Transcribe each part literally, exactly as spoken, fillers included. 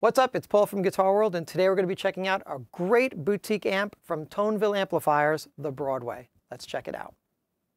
What's up? It's Paul from Guitar World, and today we're going to be checking out a great boutique amp from Toneville Amplifiers, the Broadway. Let's check it out.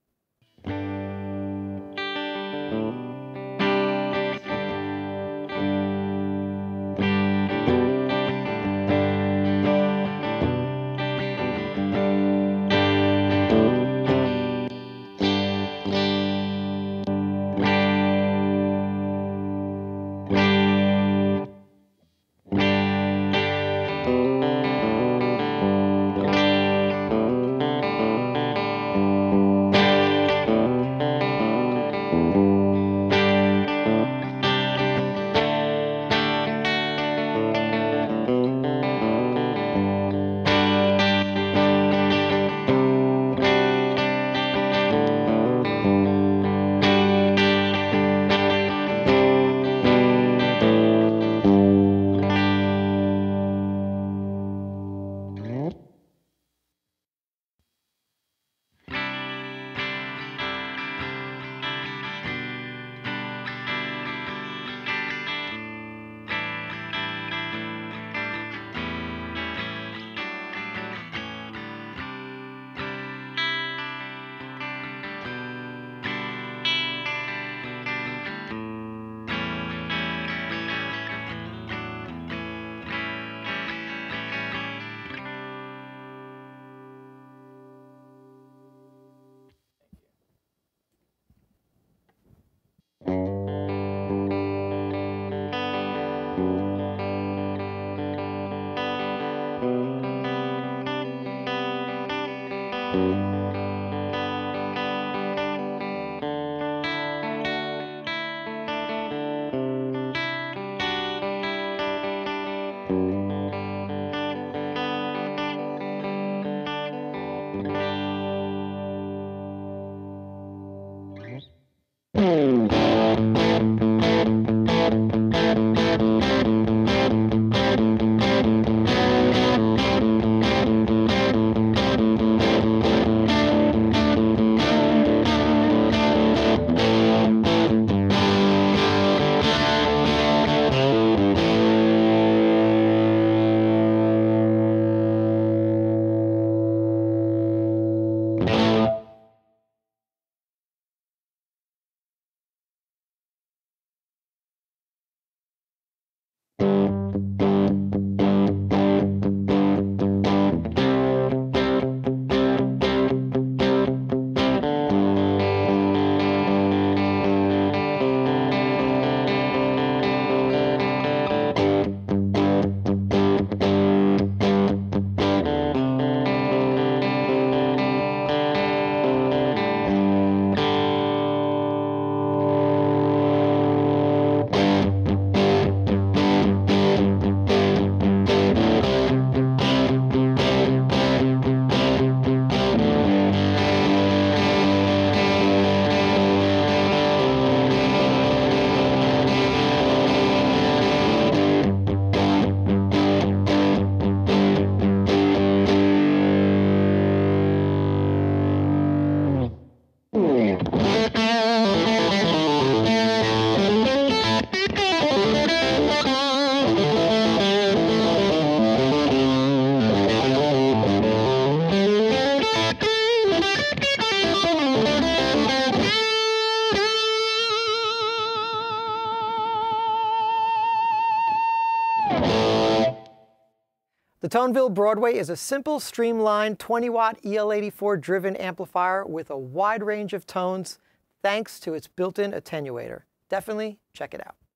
The Toneville Broadway is a simple, streamlined twenty watt E L eighty-four driven amplifier with a wide range of tones thanks to its built-in attenuator. Definitely check it out.